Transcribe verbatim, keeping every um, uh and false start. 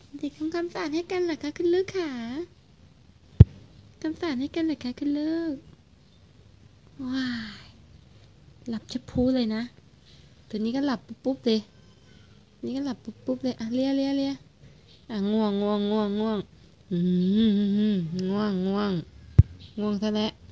เด็กทำคำสานให้กันเหรอคะคุณลูกขาคำสานให้กันเหรอคะคุณลูกว้ายหลับจะพูเลยนะตัวนี้ก็หลับปุ๊บๆเลยนี่ก็หลับปุ๊บๆเลยอ่ะเลียเลียเลียอ่ะง่วงง่วงง่วงง่วงอืมง่วงง่วงง่วงซะแล้ว